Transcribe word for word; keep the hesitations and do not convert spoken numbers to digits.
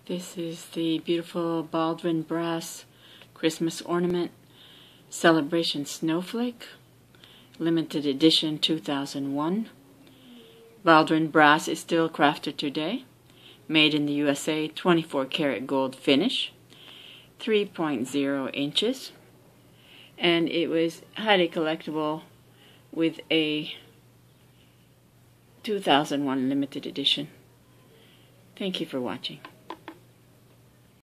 This is the beautiful Baldwin Brass Christmas ornament celebration snowflake, limited edition two thousand one. Baldwin Brass is still crafted today, made in the U S A, twenty-four karat gold finish, three point zero inches, and it was highly collectible with a two thousand one limited edition. Thank you for watching.